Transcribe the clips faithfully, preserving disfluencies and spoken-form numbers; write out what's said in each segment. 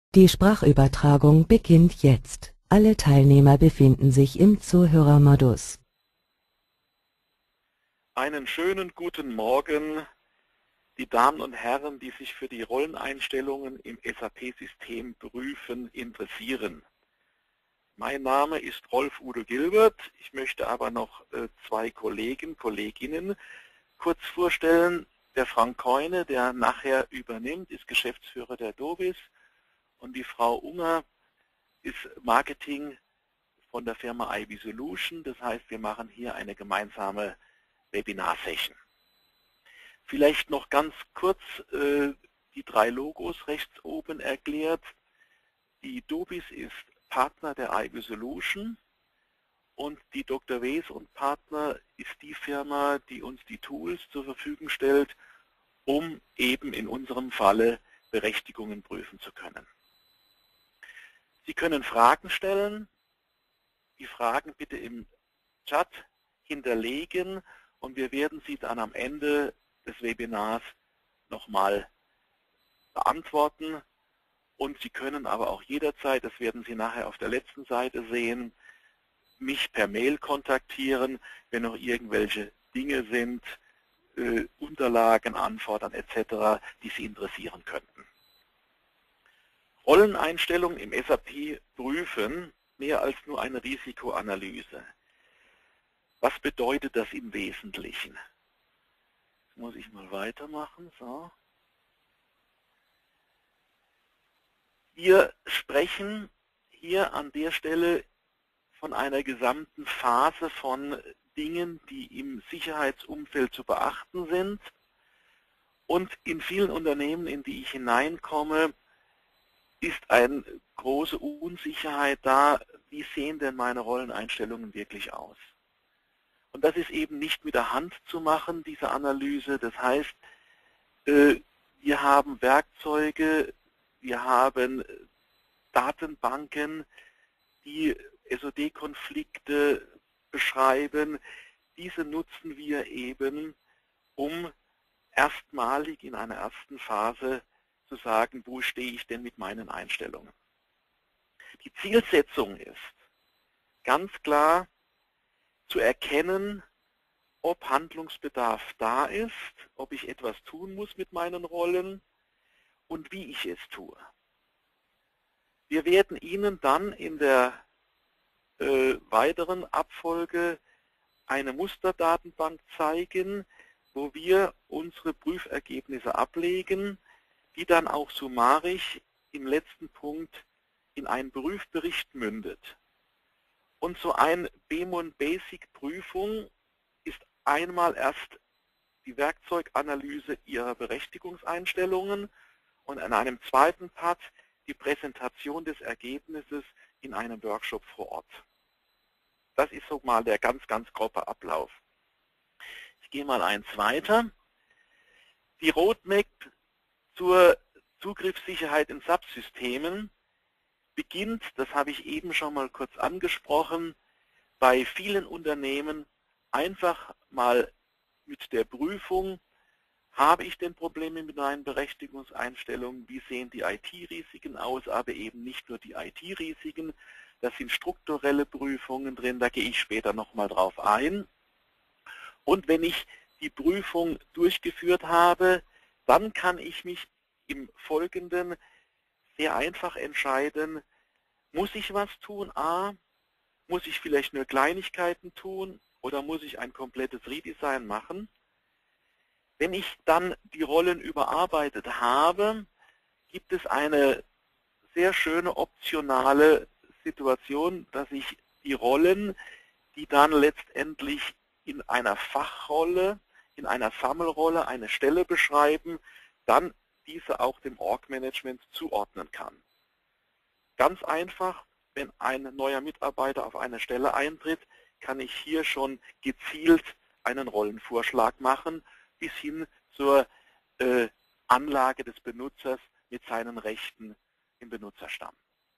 Die Sprachübertragung beginnt jetzt. Alle Teilnehmer befinden sich im Zuhörermodus. Einen schönen guten Morgen, die Damen und Herren, die sich für die Rolleneinstellungen im S A P-System prüfen, interessieren. Mein Name ist Rolf Udo Gilbert. Ich möchte aber noch äh, zwei Kollegen, Kolleginnen kurz vorstellen. Der Frank Keune, der nachher übernimmt, ist Geschäftsführer der Dobis, und die Frau Unger ist Marketing von der Firma I B Solution. Das heißt, wir machen hier eine gemeinsame Webinar-Session. Vielleicht noch ganz kurz äh, die drei Logos rechts oben erklärt. Die Dobis ist Partner der I B Solution und die Doktor Ws und Partner ist die Firma, die uns die Tools zur Verfügung stellt, um eben in unserem Falle Berechtigungen prüfen zu können. Sie können Fragen stellen, die Fragen bitte im Chat hinterlegen und wir werden sie dann am Ende des Webinars nochmal beantworten. Und Sie können aber auch jederzeit, das werden Sie nachher auf der letzten Seite sehen, mich per Mail kontaktieren, wenn noch irgendwelche Dinge sind, äh, Unterlagen anfordern et cetera, die Sie interessieren könnten. Rolleneinstellungen im S A P prüfen, mehr als nur eine Risikoanalyse. Was bedeutet das im Wesentlichen? Jetzt muss ich mal weitermachen. So. Wir sprechen hier an der Stelle von einer gesamten Phase von Dingen, die im Sicherheitsumfeld zu beachten sind. Und in vielen Unternehmen, in die ich hineinkomme, ist eine große Unsicherheit da, wie sehen denn meine Rolleneinstellungen wirklich aus? Und das ist eben nicht mit der Hand zu machen, diese Analyse. Das heißt, wir haben Werkzeuge, wir haben Datenbanken, die S O D-Konflikte beschreiben. Diese nutzen wir eben, um erstmalig in einer ersten Phase zu sagen, wo stehe ich denn mit meinen Einstellungen. Die Zielsetzung ist ganz klar zu erkennen, ob Handlungsbedarf da ist, ob ich etwas tun muss mit meinen Rollen und wie ich es tue. Wir werden Ihnen dann in der äh, weiteren Abfolge eine Musterdatenbank zeigen, wo wir unsere Prüfergebnisse ablegen, die dann auch summarisch im letzten Punkt in einen Prüfbericht mündet. Und so eine B M O N Basic Prüfung ist einmal erst die Werkzeuganalyse Ihrer Berechtigungseinstellungen und in einem zweiten Part die Präsentation des Ergebnisses in einem Workshop vor Ort. Das ist so mal der ganz, ganz grobe Ablauf. Ich gehe mal eins weiter. Die Roadmap zur Zugriffssicherheit in Subsystemen beginnt, das habe ich eben schon mal kurz angesprochen, bei vielen Unternehmen einfach mal mit der Prüfung, habe ich denn Probleme mit meinen Berechtigungseinstellungen, wie sehen die I T-Risiken aus, aber eben nicht nur die I T-Risiken, das sind strukturelle Prüfungen drin, da gehe ich später nochmal drauf ein. Und wenn ich die Prüfung durchgeführt habe, dann kann ich mich im Folgenden sehr einfach entscheiden, muss ich was tun? A, muss ich vielleicht nur Kleinigkeiten tun oder muss ich ein komplettes Redesign machen? Wenn ich dann die Rollen überarbeitet habe, gibt es eine sehr schöne optionale Situation, dass ich die Rollen, die dann letztendlich in einer Fachrolle, in einer Sammelrolle eine Stelle beschreiben, dann diese auch dem Org-Management zuordnen kann. Ganz einfach, wenn ein neuer Mitarbeiter auf eine Stelle eintritt, kann ich hier schon gezielt einen Rollenvorschlag machen, bis hin zur äh, Anlage des Benutzers mit seinen Rechten im Benutzerstamm.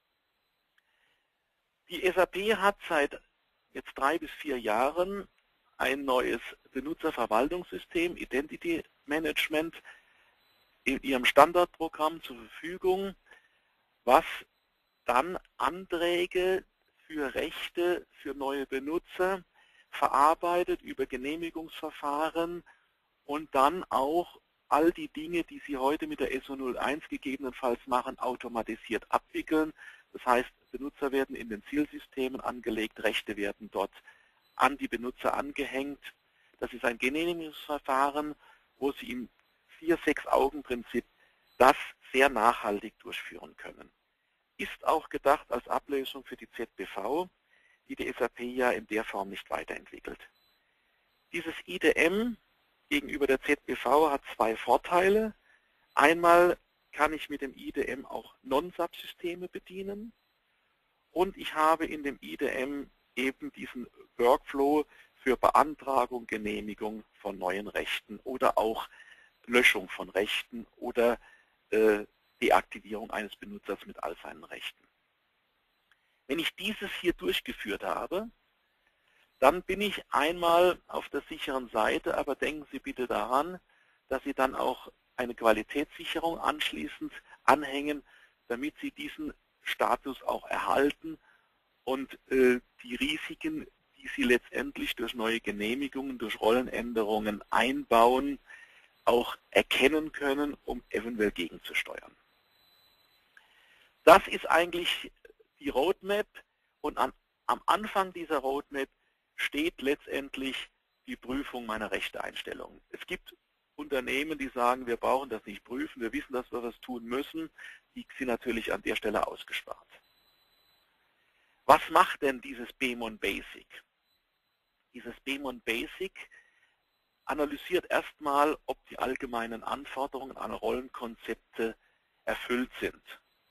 Die S A P hat seit jetzt drei bis vier Jahren ein neues Benutzerverwaltungssystem, Identity Management, in ihrem Standardprogramm zur Verfügung. was dann Anträge für Rechte für neue Benutzer verarbeitet über Genehmigungsverfahren und dann auch all die Dinge, die Sie heute mit der I S O null eins gegebenenfalls machen, automatisiert abwickeln. Das heißt, Benutzer werden in den Zielsystemen angelegt, Rechte werden dort an die Benutzer angehängt. Das ist ein Genehmigungsverfahren, wo Sie im Vier-Sechs-Augen-Prinzip das sehr nachhaltig durchführen können. Ist auch gedacht als Ablösung für die Z B V, die die S A P ja in der Form nicht weiterentwickelt. Dieses I D M gegenüber der Z B V hat zwei Vorteile. Einmal kann ich mit dem I D M auch Non-Subsysteme bedienen und ich habe in dem I D M eben diesen Workflow für Beantragung, Genehmigung von neuen Rechten oder auch Löschung von Rechten oder äh, Deaktivierung eines Benutzers mit all seinen Rechten. Wenn ich dieses hier durchgeführt habe, dann bin ich einmal auf der sicheren Seite, aber denken Sie bitte daran, dass Sie dann auch eine Qualitätssicherung anschließend anhängen, damit Sie diesen Status auch erhalten und äh, die Risiken, die Sie letztendlich durch neue Genehmigungen, durch Rollenänderungen einbauen, auch erkennen können, um eventuell gegenzusteuern. Das ist eigentlich die Roadmap und an, am Anfang dieser Roadmap steht letztendlich die Prüfung meiner Rechteeinstellungen. Es gibt Unternehmen, die sagen, wir brauchen das nicht prüfen, wir wissen, dass wir das tun müssen. Die sind natürlich an der Stelle ausgespart. Was macht denn dieses B M O N Basic? Dieses B M O N Basic analysiert erstmal, ob die allgemeinen Anforderungen an Rollenkonzepte erfüllt sind.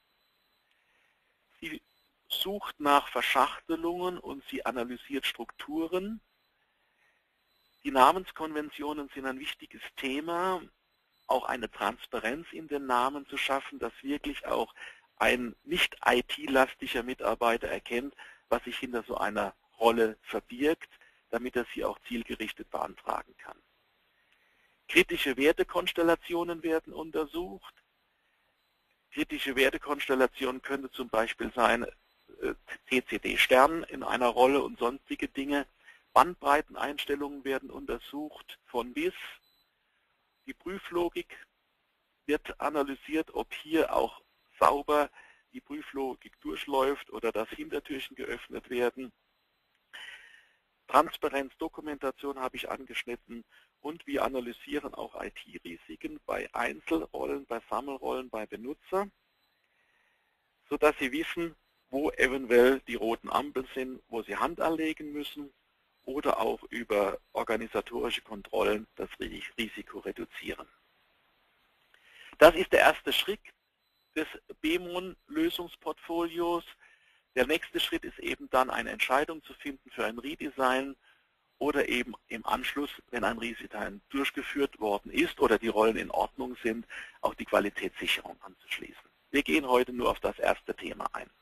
Sie sucht nach Verschachtelungen und sie analysiert Strukturen. Die Namenskonventionen sind ein wichtiges Thema, auch eine Transparenz in den Namen zu schaffen, dass wirklich auch ein nicht I T-lastiger Mitarbeiter erkennt, was sich hinter so einer Rolle verbirgt, damit er sie auch zielgerichtet beantragen kann. Kritische Wertekonstellationen werden untersucht. Kritische Wertekonstellationen könnte zum Beispiel sein T C D-Stern in einer Rolle und sonstige Dinge. Bandbreiteneinstellungen werden untersucht von bis. Die Prüflogik wird analysiert, ob hier auch sauber die Prüflogik durchläuft oder dass Hintertürchen geöffnet werden. Transparenz, Dokumentation habe ich angeschnitten und wir analysieren auch I T-Risiken bei Einzelrollen, bei Sammelrollen, bei Benutzer, sodass Sie wissen, wo eventuell die roten Ampeln sind, wo Sie Hand anlegen müssen oder auch über organisatorische Kontrollen das Risiko reduzieren. Das ist der erste Schritt des B M O N-Lösungsportfolios. Der nächste Schritt ist eben dann eine Entscheidung zu finden für ein Redesign oder eben im Anschluss, wenn ein Redesign durchgeführt worden ist oder die Rollen in Ordnung sind, auch die Qualitätssicherung anzuschließen. Wir gehen heute nur auf das erste Thema ein.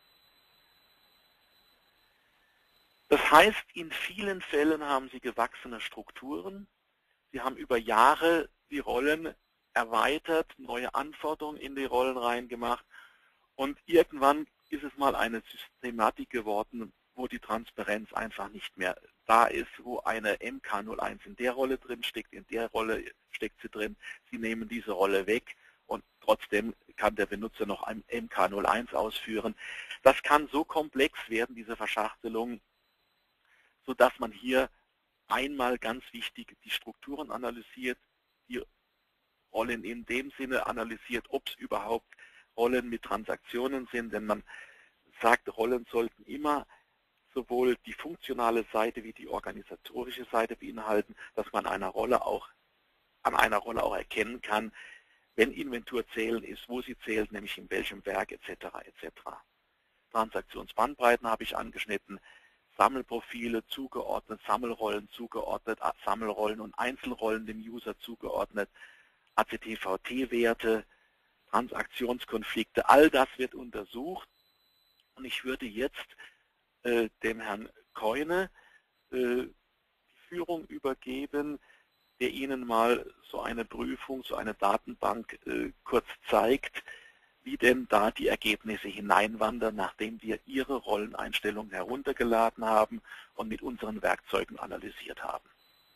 Das heißt, in vielen Fällen haben Sie gewachsene Strukturen. Sie haben über Jahre die Rollen erweitert, neue Anforderungen in die Rollen reingemacht und irgendwann ist es mal eine Systematik geworden, wo die Transparenz einfach nicht mehr da ist, wo eine M K null eins in der Rolle drin steckt, in der Rolle steckt sie drin, Sie nehmen diese Rolle weg und trotzdem kann der Benutzer noch ein M K null eins ausführen. Das kann so komplex werden, diese Verschachtelung, sodass man hier einmal ganz wichtig die Strukturen analysiert, die Rollen in dem Sinne analysiert, ob es überhaupt Rollen mit Transaktionen sind, denn man sagt, Rollen sollten immer sowohl die funktionale Seite wie die organisatorische Seite beinhalten, dass man einer Rolle auch, an einer Rolle auch erkennen kann, wenn Inventur zählen ist, wo sie zählt, nämlich in welchem Werk et cetera et cetera. Transaktionsbandbreiten habe ich angeschnitten, Sammelprofile zugeordnet, Sammelrollen zugeordnet, Sammelrollen und Einzelrollen dem User zugeordnet, A C T V T-Werte, Transaktionskonflikte, all das wird untersucht. Und ich würde jetzt äh, dem Herrn Keune äh, die Führung übergeben, der Ihnen mal so eine Prüfung, so eine Datenbank äh, kurz zeigt, wie denn da die Ergebnisse hineinwandern, nachdem wir Ihre Rolleneinstellungen heruntergeladen haben und mit unseren Werkzeugen analysiert haben.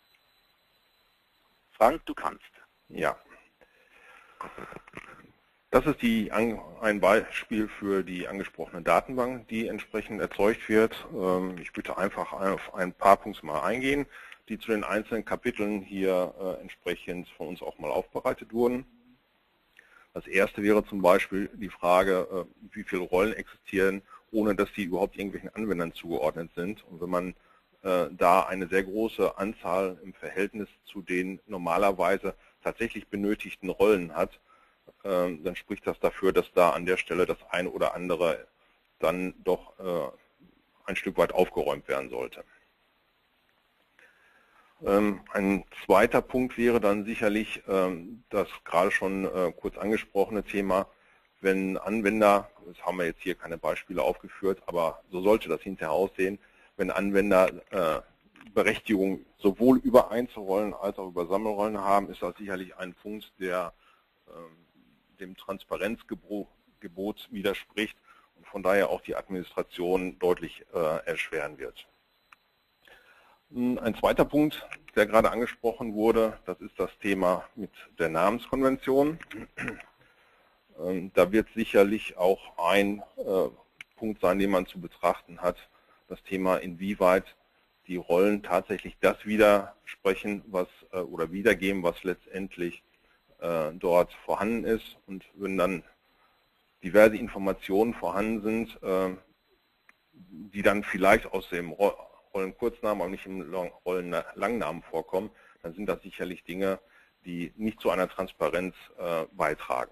Frank, du kannst. Ja. Das ist die, ein Beispiel für die angesprochene Datenbank, die entsprechend erzeugt wird. Ich bitte einfach auf ein paar Punkte mal eingehen, die zu den einzelnen Kapiteln hier entsprechend von uns auch mal aufbereitet wurden. Das erste wäre zum Beispiel die Frage, wie viele Rollen existieren, ohne dass die überhaupt irgendwelchen Anwendern zugeordnet sind. Und wenn man da eine sehr große Anzahl im Verhältnis zu den normalerweise tatsächlich benötigten Rollen hat, dann spricht das dafür, dass da an der Stelle das eine oder andere dann doch ein Stück weit aufgeräumt werden sollte. Ein zweiter Punkt wäre dann sicherlich das gerade schon kurz angesprochene Thema, wenn Anwender, das haben wir jetzt hier keine Beispiele aufgeführt, aber so sollte das hinterher aussehen, wenn Anwender Berechtigung sowohl über Einzelrollen als auch über Sammelrollen haben, ist das sicherlich ein Punkt, der dem Transparenzgebot widerspricht und von daher auch die Administration deutlich äh, erschweren wird. Ein zweiter Punkt, der gerade angesprochen wurde, das ist das Thema mit der Namenskonvention. Ähm, da wird sicherlich auch ein äh, Punkt sein, den man zu betrachten hat, das Thema, inwieweit die Rollen tatsächlich das widersprechen, was äh, oder wiedergeben, was letztendlich dort vorhanden ist, und wenn dann diverse Informationen vorhanden sind, die dann vielleicht aus dem Rollenkurznamen, aber nicht im Rollenlangnamen vorkommen, dann sind das sicherlich Dinge, die nicht zu einer Transparenz beitragen.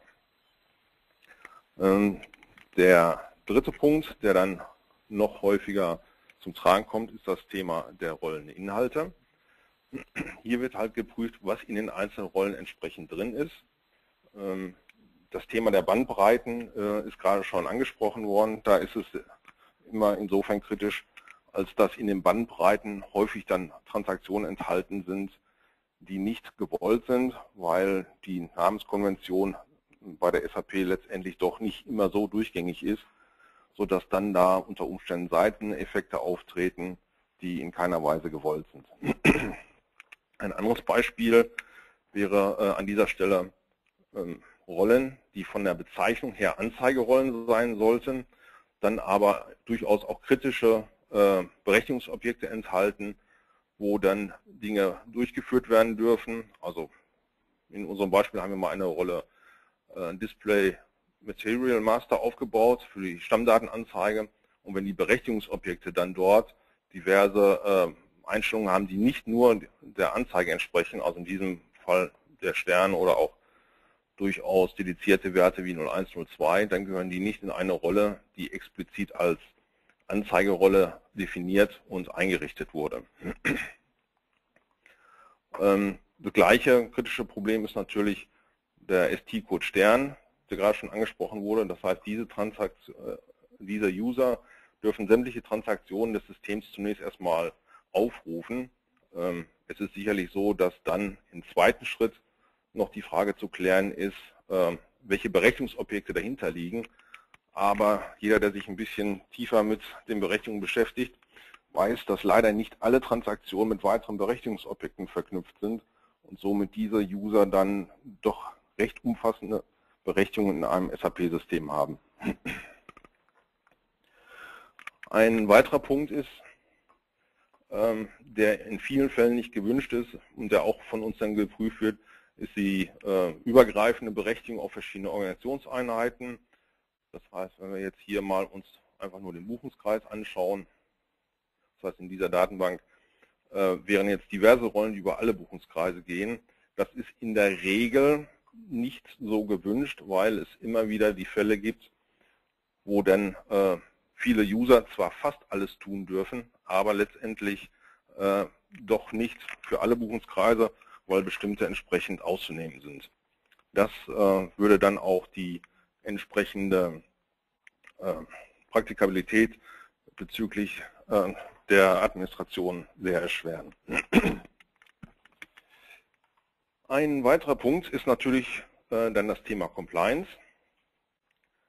Der dritte Punkt, der dann noch häufiger zum Tragen kommt, ist das Thema der Rolleninhalte. Hier wird halt geprüft, was in den einzelnen Rollen entsprechend drin ist. Das Thema der Bandbreiten ist gerade schon angesprochen worden. Da ist es immer insofern kritisch, als dass in den Bandbreiten häufig dann Transaktionen enthalten sind, die nicht gewollt sind, weil die Namenskonvention bei der S A P letztendlich doch nicht immer so durchgängig ist, sodass dann da unter Umständen Seiteneffekte auftreten, die in keiner Weise gewollt sind. Ein anderes Beispiel wäre äh, an dieser Stelle ähm, Rollen, die von der Bezeichnung her Anzeigerollen sein sollten, dann aber durchaus auch kritische äh, Berechtigungsobjekte enthalten, wo dann Dinge durchgeführt werden dürfen. Also in unserem Beispiel haben wir mal eine Rolle äh, Display Material Master aufgebaut für die Stammdatenanzeige, und wenn die Berechtigungsobjekte dann dort diverse äh, Einstellungen haben, die nicht nur der Anzeige entsprechen, also in diesem Fall der Stern oder auch durchaus dedizierte Werte wie null eins, null zwei, dann gehören die nicht in eine Rolle, die explizit als Anzeigerolle definiert und eingerichtet wurde. Das gleiche kritische Problem ist natürlich der S T-Code Stern, der gerade schon angesprochen wurde. Das heißt, diese, diese User dürfen sämtliche Transaktionen des Systems zunächst erstmal aufrufen. Es ist sicherlich so, dass dann im zweiten Schritt noch die Frage zu klären ist, welche Berechtigungsobjekte dahinter liegen. Aber jeder, der sich ein bisschen tiefer mit den Berechtigungen beschäftigt, weiß, dass leider nicht alle Transaktionen mit weiteren Berechtigungsobjekten verknüpft sind und somit diese User dann doch recht umfassende Berechtigungen in einem S A P-System haben. Ein weiterer Punkt ist, der in vielen Fällen nicht gewünscht ist und der auch von uns dann geprüft wird, ist die äh, übergreifende Berechtigung auf verschiedene Organisationseinheiten. Das heißt, wenn wir jetzt hier mal uns einfach nur den Buchungskreis anschauen, das heißt in dieser Datenbank äh, wären jetzt diverse Rollen, die über alle Buchungskreise gehen. Das ist in der Regel nicht so gewünscht, weil es immer wieder die Fälle gibt, wo dann äh, viele User zwar fast alles tun dürfen, aber letztendlich äh, doch nicht für alle Buchungskreise, weil bestimmte entsprechend auszunehmen sind. Das äh, würde dann auch die entsprechende äh, Praktikabilität bezüglich äh, der Administration sehr erschweren. Ein weiterer Punkt ist natürlich äh, dann das Thema Compliance.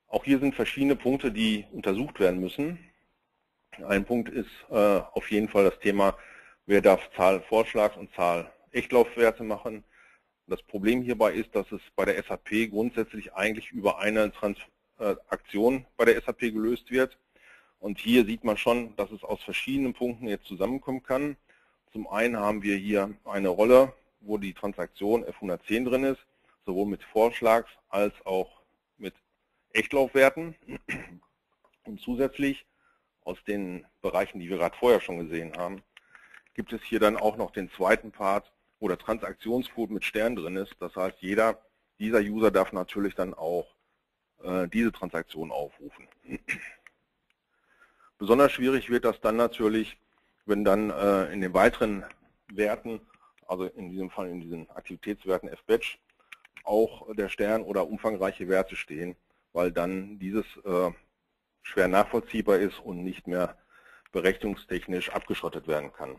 Auch hier sind verschiedene Punkte, die untersucht werden müssen. Ein Punkt ist äh, auf jeden Fall das Thema, wer darf Zahl Vorschlags- und Zahl Echtlaufwerte machen. Das Problem hierbei ist, dass es bei der S A P grundsätzlich eigentlich über eine Transaktion bei der S A P gelöst wird. Und hier sieht man schon, dass es aus verschiedenen Punkten jetzt zusammenkommen kann. Zum einen haben wir hier eine Rolle, wo die Transaktion F hundertzehn drin ist, sowohl mit Vorschlags- als auch mit Echtlaufwerten. Und zusätzlich aus den Bereichen, die wir gerade vorher schon gesehen haben, gibt es hier dann auch noch den zweiten Part, wo der Transaktionscode mit Stern drin ist. Das heißt, jeder dieser User darf natürlich dann auch äh, diese Transaktion aufrufen. Besonders schwierig wird das dann natürlich, wenn dann äh, in den weiteren Werten, also in diesem Fall in diesen Aktivitätswerten F-Batch, auch der Stern oder umfangreiche Werte stehen, weil dann dieses äh, schwer nachvollziehbar ist und nicht mehr berechnungstechnisch abgeschottet werden kann.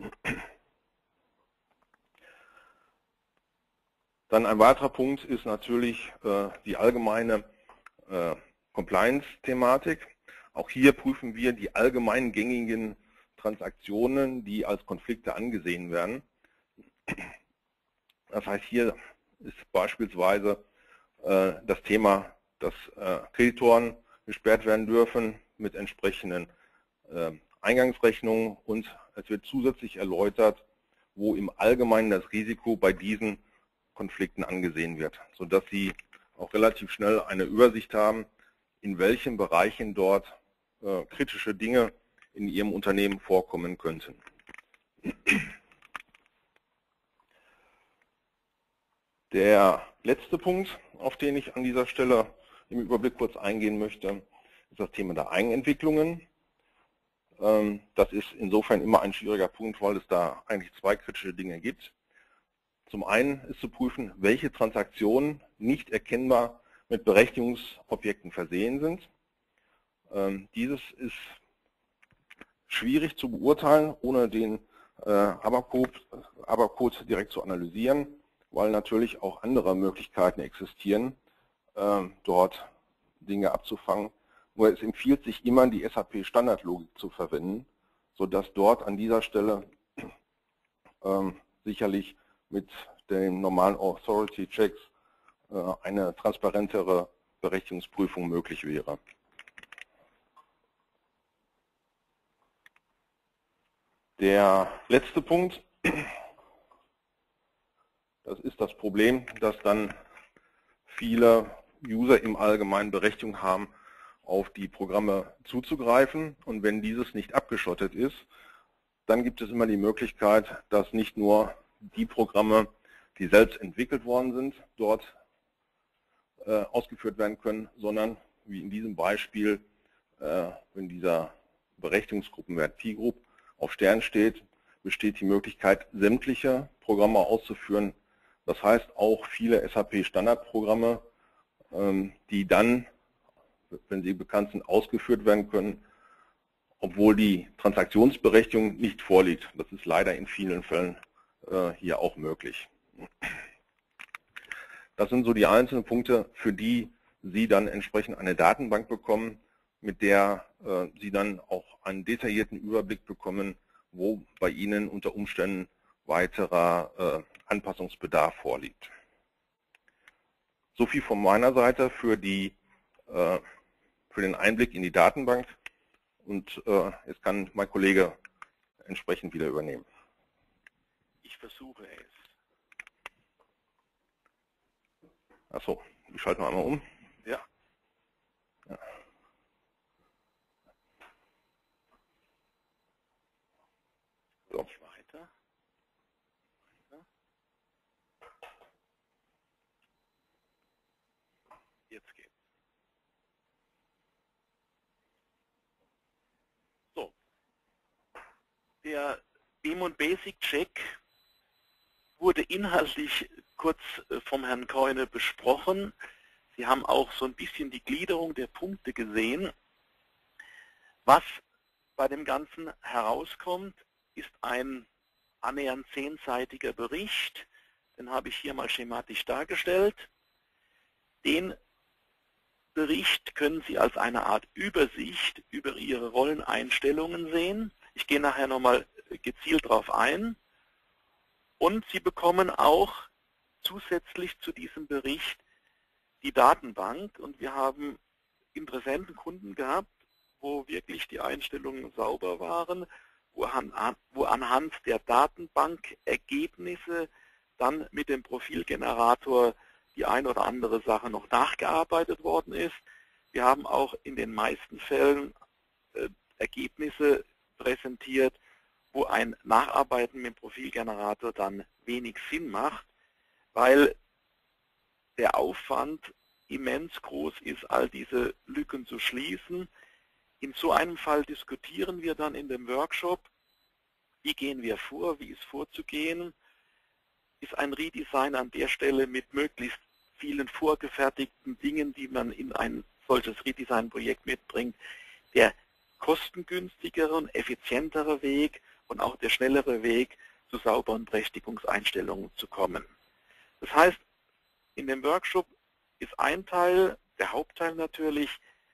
Dann ein weiterer Punkt ist natürlich äh, die allgemeine äh, Compliance-Thematik. Auch hier prüfen wir die allgemein gängigen Transaktionen, die als Konflikte angesehen werden. Das heißt, hier ist beispielsweise äh, das Thema, dass äh, Kreditoren gesperrt werden dürfen mit entsprechenden äh, Eingangsrechnungen, und es wird zusätzlich erläutert, wo im Allgemeinen das Risiko bei diesen Konflikten angesehen wird, sodass Sie auch relativ schnell eine Übersicht haben, in welchen Bereichen dort äh, kritische Dinge in Ihrem Unternehmen vorkommen könnten. Der letzte Punkt, auf den ich an dieser Stelle im Überblick kurz eingehen möchte, ist das Thema der Eigenentwicklungen. Ähm, das ist insofern immer ein schwieriger Punkt, weil es da eigentlich zwei kritische Dinge gibt. Zum einen ist zu prüfen, welche Transaktionen nicht erkennbar mit Berechtigungsobjekten versehen sind. Ähm, dieses ist schwierig zu beurteilen, ohne den äh, ABAP-Code ABAP-Code direkt zu analysieren, weil natürlich auch andere Möglichkeiten existieren, äh, dort Dinge abzufangen. Nur es empfiehlt sich immer, die S A P-Standardlogik zu verwenden, sodass dort an dieser Stelle ähm, sicherlich mit den normalen Authority-Checks äh, eine transparentere Berechtigungsprüfung möglich wäre. Der letzte Punkt, das ist das Problem, dass dann viele User im Allgemeinen Berechtigung haben, auf die Programme zuzugreifen, und wenn dieses nicht abgeschottet ist, dann gibt es immer die Möglichkeit, dass nicht nur die Programme, die selbst entwickelt worden sind, dort äh, ausgeführt werden können, sondern wie in diesem Beispiel, äh, wenn dieser Berechtigungsgruppenwert P-Group auf Stern steht, besteht die Möglichkeit, sämtliche Programme auszuführen. Das heißt auch viele S A P-Standardprogramme, ähm, die dann, wenn sie bekannt sind, ausgeführt werden können, obwohl die Transaktionsberechtigung nicht vorliegt. Das ist leider in vielen Fällen äh, hier auch möglich. Das sind so die einzelnen Punkte, für die Sie dann entsprechend eine Datenbank bekommen, mit der äh, Sie dann auch einen detaillierten Überblick bekommen, wo bei Ihnen unter Umständen weiterer äh, Anpassungsbedarf vorliegt. So viel von meiner Seite für, die, äh, für den Einblick in die Datenbank, und äh, jetzt kann mein Kollege entsprechend wieder übernehmen. Ich versuche es. Achso, ich schalte mal einmal um. Ja. Ja. So. Weiter. Weiter. Jetzt geht's. So. Der B I M und Basic Check wurde inhaltlich kurz vom Herrn Keune besprochen. Sie haben auch so ein bisschen die Gliederung der Punkte gesehen. Was bei dem Ganzen herauskommt, ist ein annähernd zehnseitiger Bericht. Den habe ich hier mal schematisch dargestellt. Den Bericht können Sie als eine Art Übersicht über Ihre Rolleneinstellungen sehen. Ich gehe nachher nochmal gezielt darauf ein. Und Sie bekommen auch zusätzlich zu diesem Bericht die Datenbank. Und wir haben interessenten Kunden gehabt, wo wirklich die Einstellungen sauber waren, wo, an, wo anhand der Datenbankergebnisse dann mit dem Profilgenerator die ein oder andere Sache noch nachgearbeitet worden ist. Wir haben auch in den meisten Fällen äh, Ergebnisse präsentiert, wo ein Nacharbeiten mit dem Profilgenerator dann wenig Sinn macht, weil der Aufwand immens groß ist, all diese Lücken zu schließen. In so einem Fall diskutieren wir dann in dem Workshop, wie gehen wir vor, wie ist vorzugehen. Ist ein Redesign an der Stelle mit möglichst vielen vorgefertigten Dingen, die man in ein solches Redesign-Projekt mitbringt, der kostengünstigere und effizientere Weg und auch der schnellere Weg, zu sauberen Berechtigungseinstellungen zu kommen. Das heißt, in dem Workshop ist ein Teil, der Hauptteil natürlich,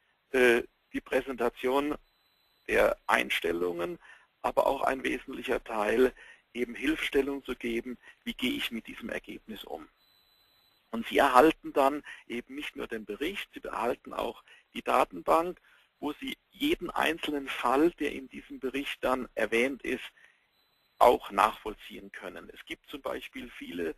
die Präsentation der Einstellungen, aber auch ein wesentlicher Teil, eben Hilfestellung zu geben, wie gehe ich mit diesem Ergebnis um. Und Sie erhalten dann eben nicht nur den Bericht, Sie erhalten auch die Datenbank, wo Sie jeden einzelnen Fall, der in diesem Bericht dann erwähnt ist, auch nachvollziehen können. Es gibt zum Beispiel viele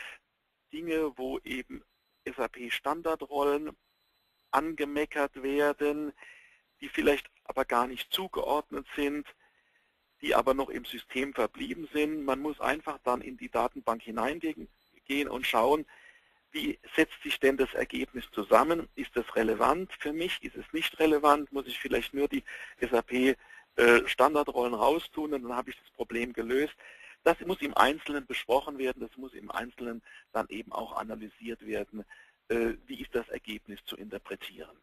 Dinge, wo eben S A P-Standardrollen angemeckert werden, die vielleicht aber gar nicht zugeordnet sind, die aber noch im System verblieben sind. Man muss einfach dann in die Datenbank hineingehen und schauen, wie setzt sich denn das Ergebnis zusammen? Ist das relevant für mich? Ist es nicht relevant? Muss ich vielleicht nur die S A P-Standardrollen raustun und dann habe ich das Problem gelöst? Das muss im Einzelnen besprochen werden, das muss im Einzelnen dann eben auch analysiert werden. Wie ist das Ergebnis zu interpretieren?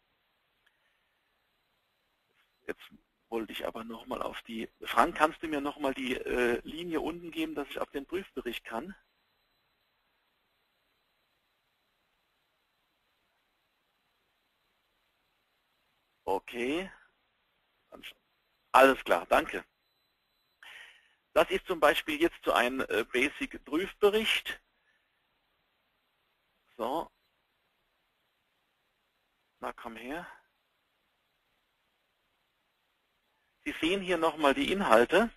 Jetzt wollte ich aber nochmal auf die... Frank, kannst du mir nochmal die äh, Linie unten geben, dass ich auf den Prüfbericht kann? Okay. Alles klar, danke. Das ist zum Beispiel jetzt so ein äh, Basic-Prüfbericht. So. Na, komm her. Sie sehen hier nochmal die Inhalte.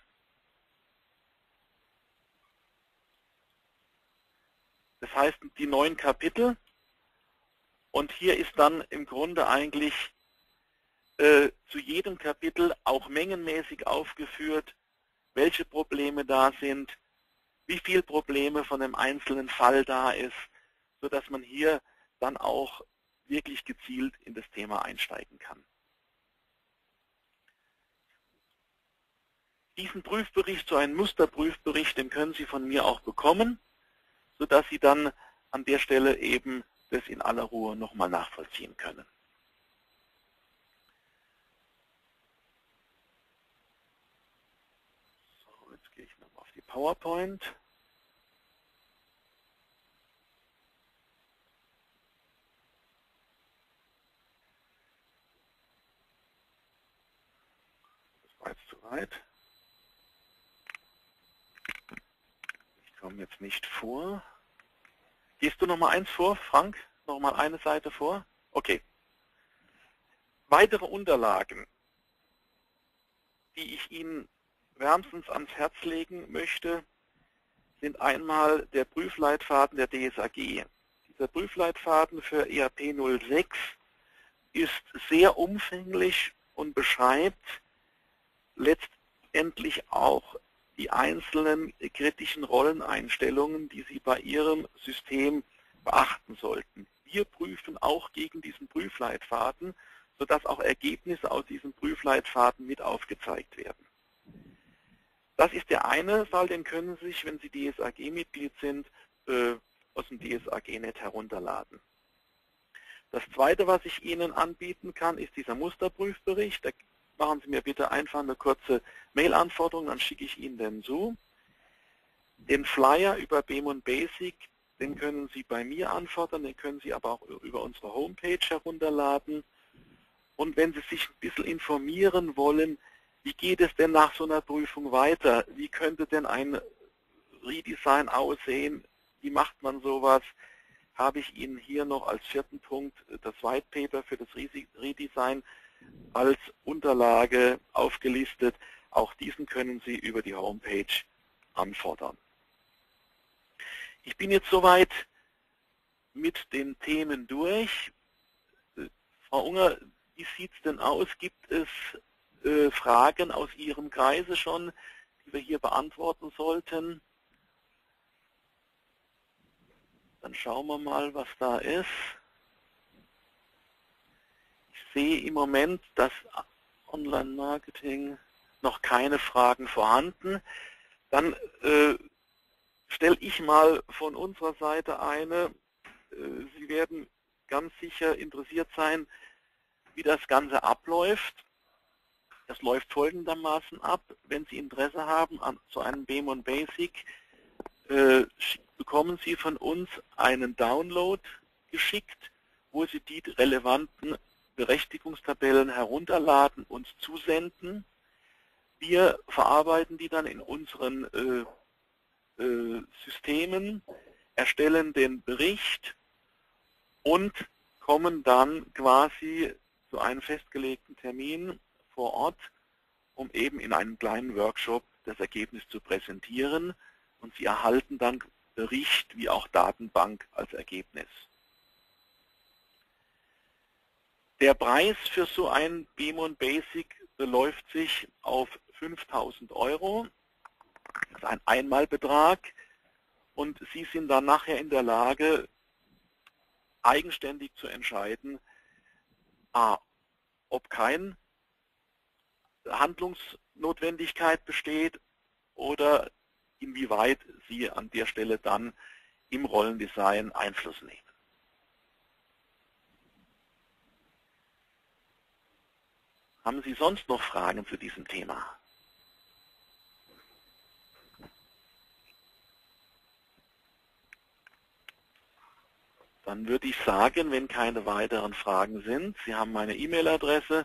Das heißt, die neun Kapitel. Und hier ist dann im Grunde eigentlich äh, zu jedem Kapitel auch mengenmäßig aufgeführt, welche Probleme da sind, wie viele Probleme von einem einzelnen Fall da ist, sodass man hier dann auch wirklich gezielt in das Thema einsteigen kann. Diesen Prüfbericht, so einen Musterprüfbericht, den können Sie von mir auch bekommen, sodass Sie dann an der Stelle eben das in aller Ruhe nochmal nachvollziehen können. So, jetzt gehe ich nochmal auf die PowerPoint. Das war jetzt zu weit. Ich komme jetzt nicht vor. Gehst du noch mal eins vor, Frank? Noch mal eine Seite vor? Okay. Weitere Unterlagen, die ich Ihnen wärmstens ans Herz legen möchte, sind einmal der Prüfleitfaden der D S A G. Dieser Prüfleitfaden für E R P null sechs ist sehr umfänglich und beschreibt letztendlich auch die einzelnen kritischen Rolleneinstellungen, die Sie bei Ihrem System beachten sollten. Wir prüfen auch gegen diesen Prüfleitfaden, sodass auch Ergebnisse aus diesem Prüfleitfaden mit aufgezeigt werden. Das ist der eine Fall, den können Sie sich, wenn Sie D S A G-Mitglied sind, aus dem D S A G-Net herunterladen. Das zweite, was ich Ihnen anbieten kann, ist dieser Musterprüfbericht. Da machen Sie mir bitte einfach eine kurze Mail-Anforderung, dann schicke ich Ihnen den zu. Den Flyer über B M und Basic, den können Sie bei mir anfordern, den können Sie aber auch über unsere Homepage herunterladen. Und wenn Sie sich ein bisschen informieren wollen, wie geht es denn nach so einer Prüfung weiter? Wie könnte denn ein Redesign aussehen? Wie macht man sowas? Habe ich Ihnen hier noch als vierten Punkt das White Paper für das Redesign als Unterlage aufgelistet. Auch diesen können Sie über die Homepage anfordern. Ich bin jetzt soweit mit den Themen durch. Frau Unger, wie sieht es denn aus? Gibt es äh, Fragen aus Ihrem Kreise schon, die wir hier beantworten sollten? Dann schauen wir mal, was da ist. Ich sehe im Moment, dass Online-Marketing noch keine Fragen vorhanden. Dann äh, stelle ich mal von unserer Seite eine. Äh, Sie werden ganz sicher interessiert sein, wie das Ganze abläuft. Das läuft folgendermaßen ab. Wenn Sie Interesse haben an so einem B M O N Basic, äh, bekommen Sie von uns einen Download geschickt, wo Sie die relevanten Berechtigungstabellen herunterladen, uns zusenden. Wir verarbeiten die dann in unseren äh, äh, Systemen, erstellen den Bericht und kommen dann quasi zu einem festgelegten Termin vor Ort, um eben in einem kleinen Workshop das Ergebnis zu präsentieren. Und Sie erhalten dann Bericht wie auch Datenbank als Ergebnis. Der Preis für so ein B M O N Basic beläuft sich auf fünftausend Euro. Das ist ein Einmalbetrag. Und Sie sind dann nachher in der Lage, eigenständig zu entscheiden, a, ob keine Handlungsnotwendigkeit besteht oder inwieweit Sie an der Stelle dann im Rollendesign Einfluss nehmen. Haben Sie sonst noch Fragen zu diesem Thema? Dann würde ich sagen, wenn keine weiteren Fragen sind, Sie haben meine E-Mail-Adresse,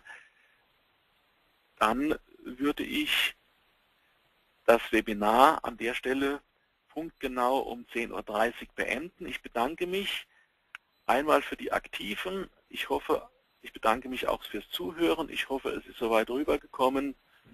dann würde ich das Webinar an der Stelle punktgenau um zehn Uhr dreißig beenden. Ich bedanke mich einmal für die Aktiven. Ich hoffe, ich bedanke mich auch fürs Zuhören. Ich hoffe, es ist soweit rübergekommen.